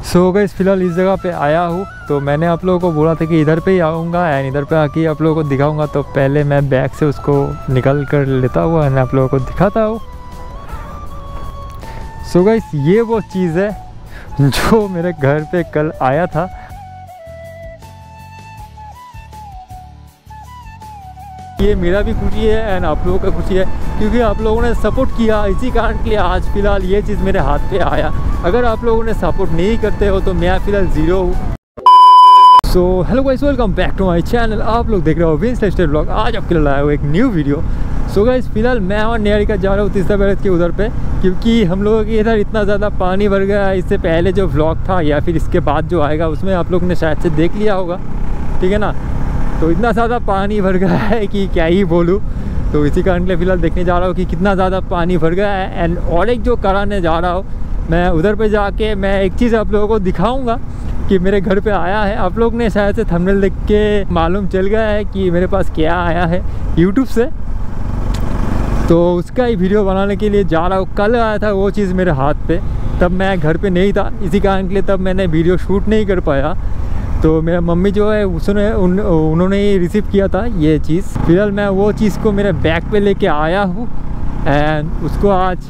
So guys फिलहाल इस जगह पे आया हूँ। तो मैंने आप लोगों को बोला था कि इधर पे ही आऊँगा एंड इधर पे आके आप लोगों को दिखाऊंगा। तो पहले मैं बैग से उसको निकल कर लेता हुआ एंड आप लोगों को दिखाता हूँ। सो गाइस ये वो चीज़ है जो मेरे घर पे कल आया था। ये मेरा भी खुशी है एंड आप लोगों का खुशी है, क्योंकि आप लोगों ने सपोर्ट किया, इसी कारण के लिए आज फ़िलहाल ये चीज़ मेरे हाथ पे आया। अगर आप लोगों ने सपोर्ट नहीं करते हो तो मैं फ़िलहाल ज़ीरो हूँ। So hello guys, welcome back to my channel. आप लोग देख रहे हो विंस लाइफस्टाइल ब्लॉग। आज आपके लिए लाया हूँ एक न्यू वीडियो। सो गाइस फिलहाल मैं और निहारिका जा रहा हूँ तीसरा बैरज के उधर पे, क्योंकि हम लोगों के इधर इतना ज़्यादा पानी भर गया। इससे पहले जो व्लॉग था या फिर इसके बाद जो आएगा उसमें आप लोग ने शायद से देख लिया होगा, ठीक है ना। तो इतना ज़्यादा पानी भर गया है कि क्या ही बोलूँ। तो इसी कारण के लिए फ़िलहाल देखने जा रहा हूँ कि कितना ज़्यादा पानी भर गया है। एंड और एक जो कराने जा रहा हूँ मैं, उधर पे जाके मैं एक चीज़ आप लोगों को दिखाऊंगा कि मेरे घर पे आया है। आप लोग ने शायद से थंबनेल देख के मालूम चल गया है कि मेरे पास क्या आया है यूट्यूब से। तो उसका ही वीडियो बनाने के लिए जा रहा हूँ। कल आया था वो चीज़ मेरे हाथ पे, तब मैं घर पे नहीं था, इसी कारण के लिए तब मैंने वीडियो शूट नहीं कर पाया। तो मेरा मम्मी जो है उन्होंने ही रिसीव किया था ये चीज़। फिलहाल मैं वो चीज़ को मेरे बैग पे लेके आया हूँ एंड उसको आज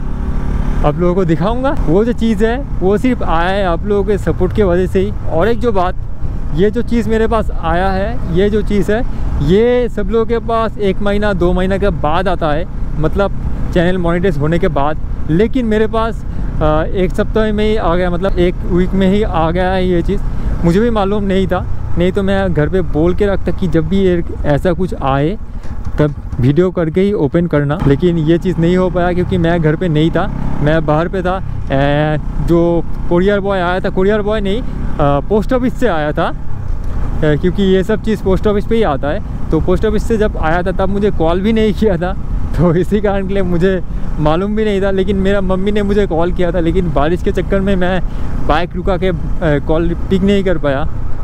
आप लोगों को दिखाऊंगा। वो जो चीज़ है वो सिर्फ आया है आप लोगों के सपोर्ट की वजह से ही। और एक जो बात, ये जो चीज़ मेरे पास आया है, ये जो चीज़ है ये सब लोगों के पास 1 महीना 2 महीना के बाद आता है, मतलब चैनल मोनेटाइज होने के बाद। लेकिन मेरे पास 1 सप्ताह में ही आ गया, मतलब 1 वीक में ही आ गया है ये चीज़। मुझे भी मालूम नहीं था, नहीं तो मैं घर पे बोल के रखता कि जब भी ऐसा कुछ आए तब वीडियो करके ही ओपन करना। लेकिन ये चीज़ नहीं हो पाया क्योंकि मैं घर पे नहीं था, मैं बाहर पे था। जो कुरियर बॉय आया था, कुरियर बॉय नहीं, पोस्ट ऑफिस से आया था, क्योंकि ये सब चीज़ पोस्ट ऑफिस पे ही आता है। तो पोस्ट ऑफिस से जब आया था तब मुझे कॉल भी नहीं किया था, तो इसी कारण के लिए मुझे मालूम भी नहीं था। लेकिन मेरा मम्मी ने मुझे कॉल किया था, लेकिन बारिश के चक्कर में मैं बाइक रुका के कॉल पिक नहीं कर पाया।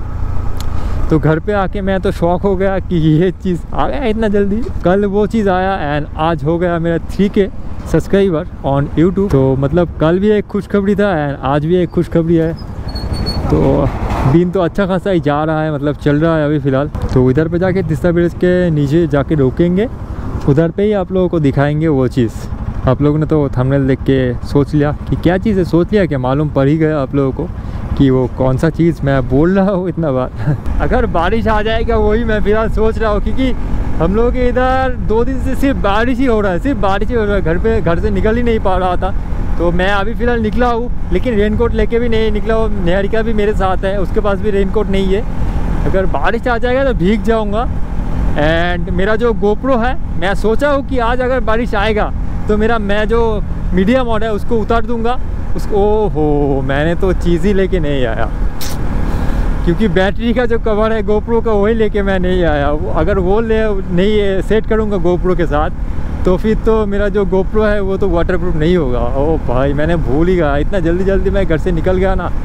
तो घर पे आके मैं तो शॉक हो गया कि ये चीज़ आ गया इतना जल्दी। कल वो चीज़ आया एंड आज हो गया मेरा 3K सब्सक्राइबर ऑन यूट्यूब। तो मतलब कल भी एक खुशखबरी था एंड आज भी एक खुशखबरी है। तो दिन तो अच्छा खासा ही जा रहा है, मतलब चल रहा है अभी फ़िलहाल। तो इधर पे जाके तीसरा ब्रिज के नीचे जाके रोकेंगे, उधर पे ही आप लोगों को दिखाएंगे वो चीज़। आप लोगों ने तो थंबनेल देख के सोच लिया कि क्या चीज़ है, सोच लिया कि मालूम पड़ ही गया आप लोगों को कि वो कौन सा चीज़ मैं बोल रहा हूँ इतना बार। अगर बारिश आ जाएगा वही मैं फिलहाल सोच रहा हूँ, क्योंकि हम लोग के इधर 2 दिन से सिर्फ बारिश ही हो रहा है, सिर्फ बारिश ही हो रहा है। घर से निकल ही नहीं पा रहा था। तो मैं अभी फ़िलहाल निकला हूँ, लेकिन रेनकोट लेके भी नहीं निकला हूँ। निहारिका भी मेरे साथ है, उसके पास भी रेनकोट नहीं है। अगर बारिश आ जाएगा तो भीग जाऊँगा। एंड मेरा जो गोप्रो है, मैं सोचा हूँ कि आज अगर बारिश आएगा तो मैं जो मीडिया मोड है उसको उतार दूँगा। उसको ओहो, मैंने तो चीज़ ही लेके नहीं आया, क्योंकि बैटरी का जो कवर है गोप्रो का वही लेके मैं नहीं आया। अगर वो नहीं सेट करूँगा गोप्रो के साथ तो फिर तो मेरा जो गोप्रो है वो तो वाटरप्रूफ नहीं होगा। ओ भाई, मैंने भूल ही गया, इतना जल्दी मैं घर से निकल गया ना।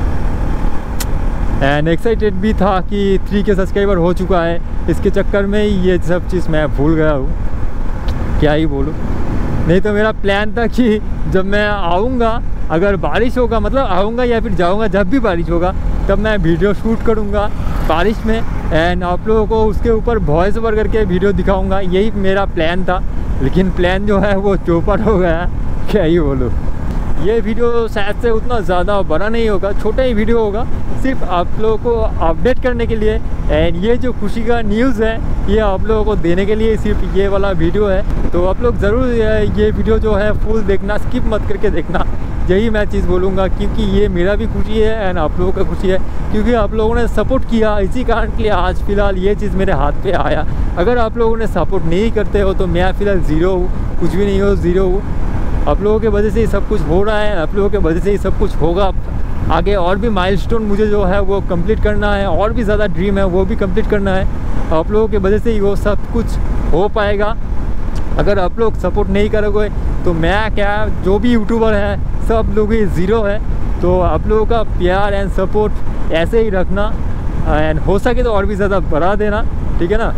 एंड एक्साइटेड भी था कि 3K सब्सक्राइबर हो चुका है, इसके चक्कर में ही ये सब चीज़ मैं भूल गया हूँ, क्या ही बोलूँ। नहीं तो मेरा प्लान था कि जब मैं आऊँगा, अगर बारिश होगा, मतलब आऊँगा या फिर जाऊँगा, जब भी बारिश होगा तब मैं वीडियो शूट करूँगा बारिश में एंड आप लोगों को उसके ऊपर वॉइस ओवर करके वीडियो दिखाऊँगा। यही मेरा प्लान था, लेकिन प्लान जो है वो चौपट हो गया, क्या ही बोलूँ। ये वीडियो शायद से उतना ज़्यादा बड़ा नहीं होगा, छोटा ही वीडियो होगा, सिर्फ आप लोगों को अपडेट करने के लिए। एंड ये जो खुशी का न्यूज़ है ये आप लोगों को देने के लिए सिर्फ ये वाला वीडियो है। तो आप लोग ज़रूर ये वीडियो जो है फुल देखना, स्किप मत करके देखना, यही मैं चीज़ बोलूँगा, क्योंकि ये मेरा भी खुशी है एंड आप लोगों का खुशी है, क्योंकि आप लोगों ने सपोर्ट किया, इसी कारण के लिए आज फ़िलहाल ये चीज़ मेरे हाथ पे आया। अगर आप लोगों ने सपोर्ट नहीं करते हो तो मैं फ़िलहाल ज़ीरो हूँ, कुछ भी नहीं हो, ज़ीरो हूँ। आप लोगों के वजह से ही सब कुछ हो रहा है, आप लोगों के वजह से ही सब कुछ होगा आगे। और भी माइलस्टोन मुझे जो है वो कंप्लीट करना है, और भी ज़्यादा ड्रीम है वो भी कंप्लीट करना है। आप लोगों की वजह से ही वो सब कुछ हो पाएगा। अगर आप लोग सपोर्ट नहीं करोगे तो मैं क्या, जो भी यूट्यूबर है सब लोग ही ज़ीरो है। तो आप लोगों का प्यार एंड सपोर्ट ऐसे ही रखना एंड हो सके तो और भी ज़्यादा बढ़ा देना, ठीक है ना।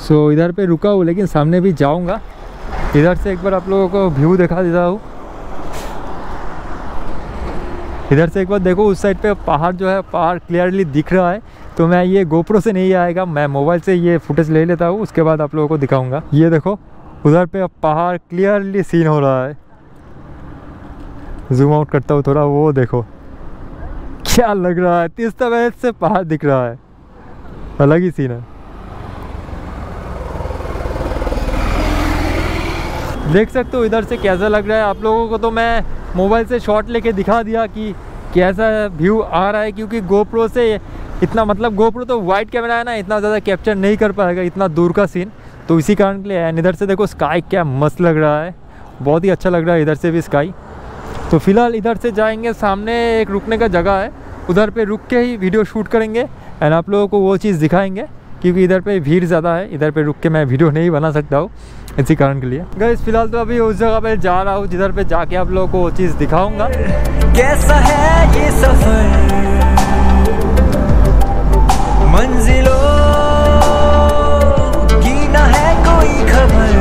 सो इधर पे रुका हूँ, लेकिन सामने भी जाऊँगा। इधर से एक बार आप लोगों को व्यू दिखा देता हूँ। इधर से एक बार देखो, उस साइड पे पहाड़ जो है, पहाड़ क्लियरली दिख रहा है। तो मैं ये गोप्रो से नहीं आएगा, मैं मोबाइल से ये फुटेज ले लेता हूँ, उसके बाद आप लोगों को दिखाऊंगा। ये देखो उधर पे पहाड़ क्लियरली सीन हो रहा है। जूम आउट करता हूँ थोड़ा, वो देखो क्या लग रहा है, तीस्ता वैली से पहाड़ दिख रहा है, अलग ही सीन है। देख सकते हो इधर से कैसा लग रहा है आप लोगों को। तो मैं मोबाइल से शॉट लेके दिखा दिया कि कैसा व्यू आ रहा है, क्योंकि गोप्रो से इतना, मतलब गोप्रो तो वाइड कैमरा है ना, इतना ज़्यादा कैप्चर नहीं कर पाएगा इतना दूर का सीन, तो इसी कारण के लिए है। इधर से देखो स्काई क्या मस्त लग रहा है, बहुत ही अच्छा लग रहा है इधर से भी स्काई। तो फिलहाल इधर से जाएंगे, सामने एक रुकने का जगह है, उधर पे रुक के ही वीडियो शूट करेंगे एंड आप लोगों को वो चीज़ दिखाएंगे, क्योंकि इधर पे भीड़ ज़्यादा है, इधर पे रुक के मैं वीडियो नहीं बना सकता हूँ, इसी कारण के लिए। गाइस फिलहाल तो अभी उस जगह पे जा रहा हूँ जिधर पे जाके आप लोगों को वो चीज़ दिखाऊंगा। कैसा है ये सफर, मंजिलों की न है कोई खबर,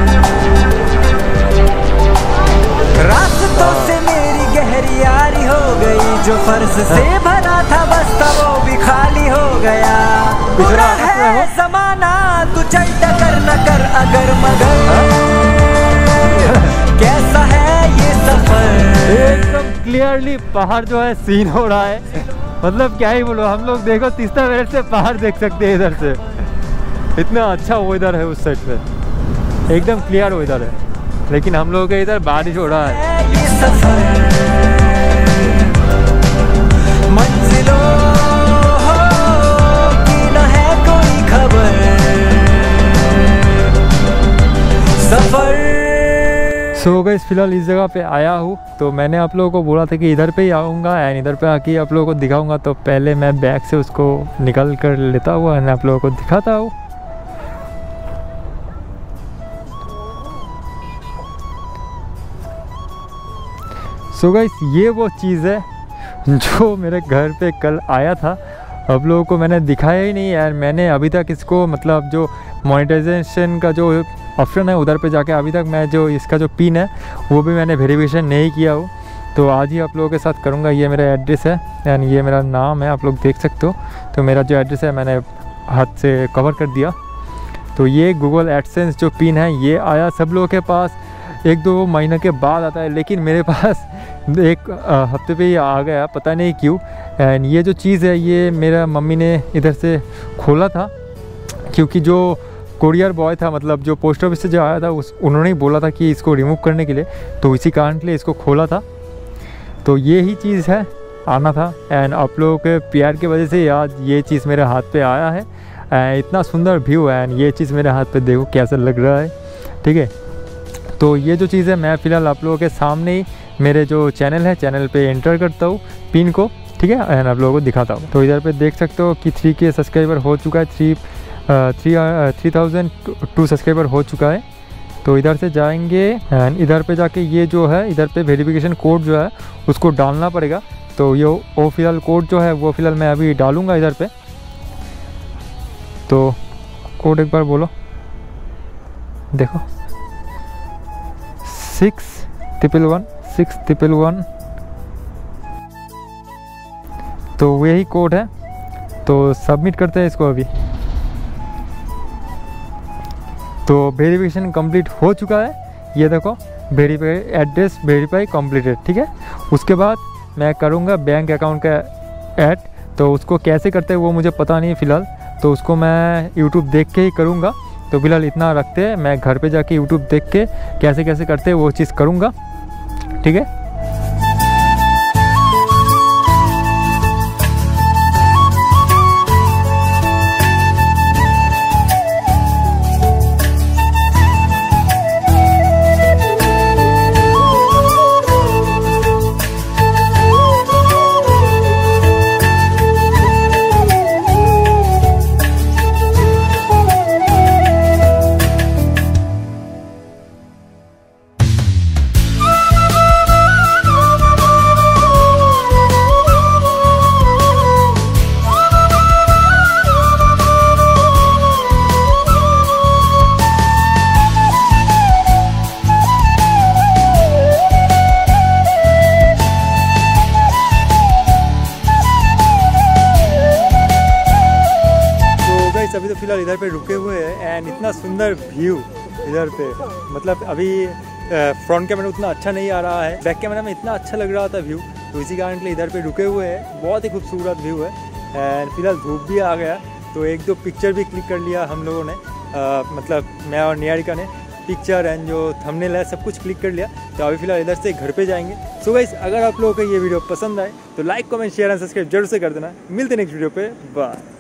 रास्तों से मेरी गहरी यारी हो गई, जो फर्ज से भरा था बस्ता वो भी खाली हो गया। बुरा है ज़माना, तू चल कर न कर अगर मगर, कैसा है ये सफर। एकदम क्लियरली पहाड़ जो है सीन हो रहा है, मतलब क्या ही बोलो। हम लोग देखो तीस्ता वैली से पहाड़ देख सकते हैं इधर से, इतना अच्छा वेदर है उस साइड पे, एकदम क्लियर वेदर है। लेकिन हम लोगों के इधर बारिश हो रहा है। ये सफर मंजिलों की न है कोई खबर, सफर। सो गाइस फिलहाल इस जगह पे आया हूँ, तो मैंने आप लोगों को बोला था कि इधर पे ही आऊँगा एंड इधर पे आके आप लोगों को दिखाऊंगा। तो पहले मैं बैग से उसको निकल कर लेता हुआ एंड आप लोगों को दिखाता हूँ। सो गाइस ये वो चीज़ है जो मेरे घर पे कल आया था, आप लोगों को मैंने दिखाया ही नहीं यार। मैंने अभी तक इसको, मतलब जो मोनेटाइजेशन का जो ऑप्शन है उधर पे जाके अभी तक मैं जो इसका जो पिन है वो भी मैंने वेरिफिकेशन नहीं किया हूँ। तो आज ही आप लोगों के साथ करूँगा। ये मेरा एड्रेस है एंड ये मेरा नाम है, आप लोग देख सकते हो। तो मेरा जो एड्रेस है मैंने हाथ से कवर कर दिया। तो ये गूगल एडसेंस जो पिन है ये आया सब लोगों के पास 1-2 महीने के बाद आता है, लेकिन मेरे पास एक हफ्ते पे ही आ गया, पता नहीं क्यों। एंड ये जो चीज़ है ये मेरा मम्मी ने इधर से खोला था, क्योंकि जो कोरियर बॉय था, मतलब जो पोस्ट ऑफिस से जो आया था उन्होंने ही बोला था कि इसको रिमूव करने के लिए, तो इसी कारण के लिए इसको खोला था। तो ये ही चीज़ है, आना था एंड आप लोगों के प्यार की वजह से आज ये चीज़ मेरे हाथ पे आया है। इतना सुंदर व्यू है एंड ये चीज़ मेरे हाथ पे देखो कैसा लग रहा है, ठीक है। तो ये जो चीज़ है मैं फ़िलहाल आप लोगों के सामने ही मेरे जो चैनल है, चैनल पे एंटर करता हूँ पिन को, ठीक है, एंड आप लोगों को दिखाता हूँ। तो इधर पे देख सकते हो कि 3K सब्सक्राइबर हो चुका है, 3002 सब्सक्राइबर हो चुका है। तो इधर से जाएंगे एंड इधर पे जाके ये जो है इधर पे वेरिफिकेशन कोड जो है उसको डालना पड़ेगा। तो ये वो फिलहाल कोड जो है वो फिलहाल मैं अभी डालूँगा इधर पे। तो कोड एक बार बोलो, देखो 611 तो वही कोड है। तो सबमिट करते हैं इसको अभी। तो वेरिफिकेशन कंप्लीट हो चुका है, ये देखो वेरीफाई एड्रेस वेरीफाई कंप्लीटेड, ठीक है। उसके बाद मैं करूँगा बैंक अकाउंट का ऐड। तो उसको कैसे करते हैं वो मुझे पता नहीं है फ़िलहाल, तो उसको मैं यूट्यूब देख के ही करूँगा। तो फिलहाल इतना रखते हैं, मैं घर पे जाके यूट्यूब देख के कैसे कैसे करते हैं वो चीज़ करूँगा, ठीक है। फ़िलहाल इधर पे रुके हुए हैं एंड इतना सुंदर व्यू इधर पे, मतलब अभी फ्रंट कैमरा उतना अच्छा नहीं आ रहा है, बैक कैमरा में इतना अच्छा लग रहा था व्यू, तो इसी कारण के लिए इधर पे रुके हुए हैं। बहुत ही खूबसूरत व्यू है एंड फिलहाल धूप भी आ गया, तो एक दो पिक्चर भी क्लिक कर लिया हम लोगों ने, मतलब मैं और निहारिका ने पिक्चर एंड जो थंबनेल है सब कुछ क्लिक कर लिया। तो अभी फिलहाल इधर से घर पे जाएंगे। सो गाइस, अगर आप लोगों को ये वीडियो पसंद आए तो like comment share and subscribe जरूर से कर देना। मिलते हैं नेक्स्ट वीडियो पे, बाय।